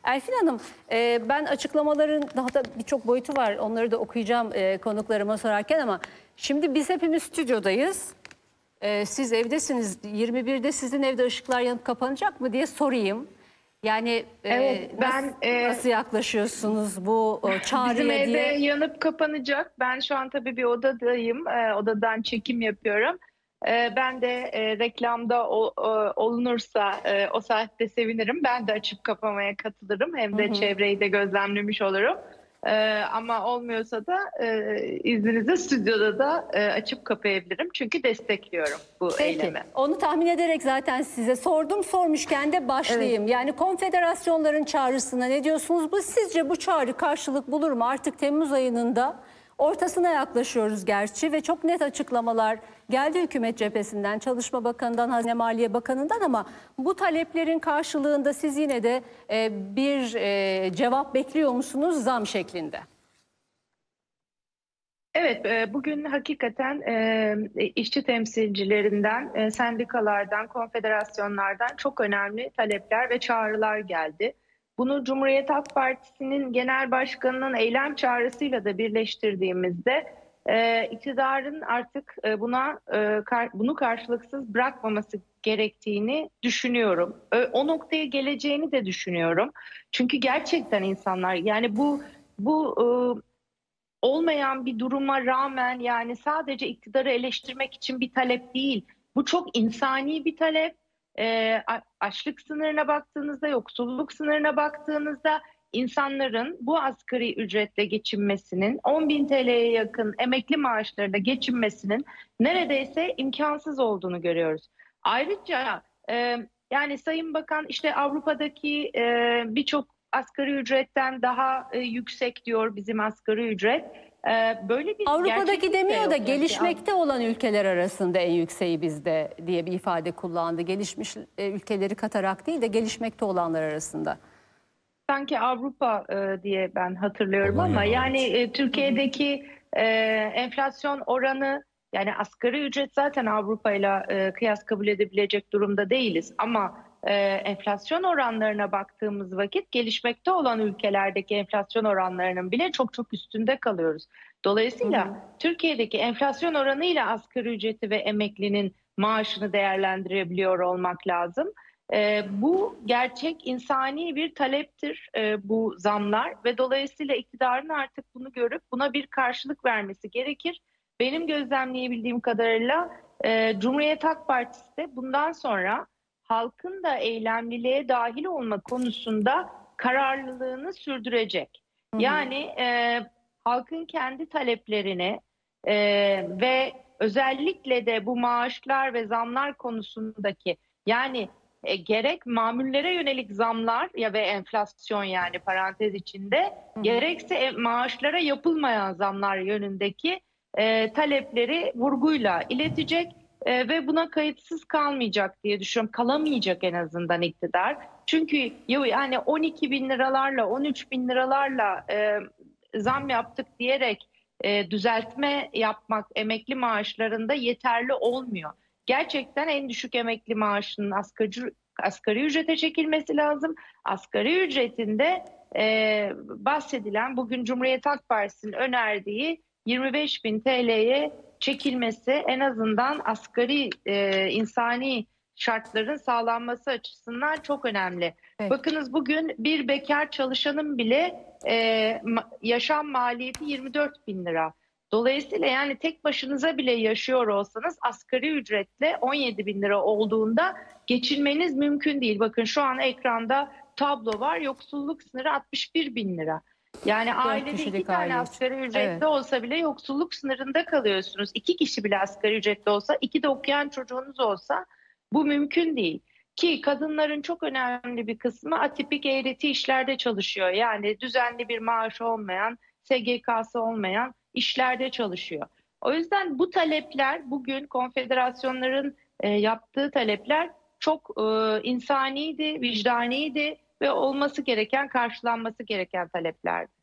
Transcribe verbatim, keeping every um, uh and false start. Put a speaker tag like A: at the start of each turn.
A: Elfin Hanım, e, ben açıklamaların daha da birçok boyutu var. Onları da okuyacağım e, konuklarıma sorarken ama şimdi biz hepimiz stüdyodayız. E, siz evdesiniz. yirmi birde sizin evde ışıklar yanıp kapanacak mı diye sorayım. Yani e,
B: Evet, ben
A: nasıl,
B: e,
A: nasıl yaklaşıyorsunuz bu o, çağrıya
B: bizim evde
A: diye?
B: yanıp kapanacak. Ben şu an tabii bir odadayım. E, odadan çekim yapıyorum. E, ben de e, reklamda o, o- olunursa e, o saatte sevinirim. Ben de açıp kapamaya katılırım. Hem
A: Hı
B: de
A: hı.
B: çevreyi de gözlemlemiş olurum. E, ama olmuyorsa da e, izninizle stüdyoda da e, açıp kapayabilirim. Çünkü destekliyorum bu
A: Peki,
B: eylemi.
A: onu tahmin ederek zaten size sordum. Sormuşken de başlayayım.
B: Evet.
A: Yani konfederasyonların çağrısına ne diyorsunuz? Bu sizce bu çağrı karşılık bulur mu? Artık Temmuz ayının da ortasına yaklaşıyoruz gerçi ve çok net açıklamalar geldi hükümet cephesinden, Çalışma Bakanı'ndan, Hazine Maliye Bakanı'ndan ama bu taleplerin karşılığında siz yine de e, bir e, cevap bekliyor musunuz zam şeklinde?
B: Evet, e, bugün hakikaten e, işçi temsilcilerinden, e, sendikalardan, konfederasyonlardan çok önemli talepler ve çağrılar geldi. Bunu Cumhuriyet Halk Partisi'nin genel başkanının eylem çağrısıyla da birleştirdiğimizde e, iktidarın artık e, buna e, kar, bunu karşılıksız bırakmaması gerektiğini düşünüyorum. Ö- O noktaya geleceğini de düşünüyorum. Çünkü gerçekten insanlar yani bu bu e, olmayan bir duruma rağmen yani sadece iktidarı eleştirmek için bir talep değil. Bu çok insani bir talep. Ee, açlık sınırına baktığınızda, yoksulluk sınırına baktığınızda insanların bu asgari ücretle geçinmesinin, on bin T L'ye yakın emekli maaşlarıyla geçinmesinin neredeyse imkansız olduğunu görüyoruz. Ayrıca e, yani Sayın Bakan işte Avrupa'daki e, birçok asgari ücretten daha e, yüksek diyor bizim asgari ücret. E, böyle bir
A: Avrupa'daki
B: gerçeklik de
A: demiyor da
B: yok. Yani
A: gelişmekte olan ülkeler arasında en yükseği bizde diye bir ifade kullandı. Gelişmiş e, ülkeleri katarak değil de gelişmekte olanlar arasında.
B: sanki Avrupa e, diye ben hatırlıyorum
C: Polonya
B: ama yani
C: hariç.
B: e, Türkiye'deki e, enflasyon oranı yani asgari ücret zaten Avrupa ile e, kıyas kabul edebilecek durumda değiliz ama e, enflasyon oranlarına baktığımız vakit gelişmekte olan ülkelerdeki enflasyon oranlarının bile çok çok üstünde kalıyoruz.
A: Hı
B: Dolayısıyla
A: hı.
B: Türkiye'deki enflasyon oranıyla asgari ücreti ve emeklinin maaşını değerlendirebiliyor olmak lazım. E, bu gerçek insani bir taleptir e, bu zamlar ve dolayısıyla iktidarın artık bunu görüp buna bir karşılık vermesi gerekir. Benim gözlemleyebildiğim kadarıyla e, Cumhuriyet Halk Partisi de bundan sonra halkın da eylemliliğe dahil olma konusunda kararlılığını sürdürecek.
A: Hı hı.
B: Yani e, halkın kendi taleplerini e, ve özellikle de bu maaşlar ve zamlar konusundaki yani e, gerek mamullere yönelik zamlar ya ve enflasyon yani parantez içinde
A: Hı hı.
B: gerekse e, maaşlara yapılmayan zamlar yönündeki e, talepleri vurguyla iletecek e, ve buna kayıtsız kalmayacak diye düşünüyorum. Kalamayacak en azından iktidar. Çünkü yani on iki bin liralarla on üç bin liralarla e, zam yaptık diyerek e, düzeltme yapmak emekli maaşlarında yeterli olmuyor. Gerçekten en düşük emekli maaşının asgari, asgari ücrete çekilmesi lazım. Asgari ücretinde e, bahsedilen bugün Cumhuriyet Halk Partisi'nin önerdiği yirmi beş bin T L'ye çekilmesi en azından asgari e, insani şartların sağlanması açısından çok önemli.
A: Peki.
B: Bakınız bugün bir bekar çalışanın bile e, yaşam maliyeti yirmi dört bin lira. Dolayısıyla yani tek başınıza bile yaşıyor olsanız asgari ücretle on yedi bin lira olduğunda geçinmeniz mümkün değil. Bakın şu an ekranda tablo var. Yoksulluk sınırı altmış bir bin lira. Yani
A: Dört
B: ailede iki
A: kişilik
B: tane
A: aile için.
B: asgari ücretli
A: Evet.
B: olsa bile yoksulluk sınırında kalıyorsunuz. İki kişi bile asgari ücretli olsa, iki de okuyan çocuğunuz olsa bu mümkün değil. Ki kadınların çok önemli bir kısmı atipik eğreti işlerde çalışıyor. Yani düzenli bir maaş olmayan, S G K'sı olmayan işlerde çalışıyor. O yüzden bu talepler bugün konfederasyonların e, yaptığı talepler çok e, insaniydi, vicdaniydi ve olması gereken, karşılanması gereken taleplerdi.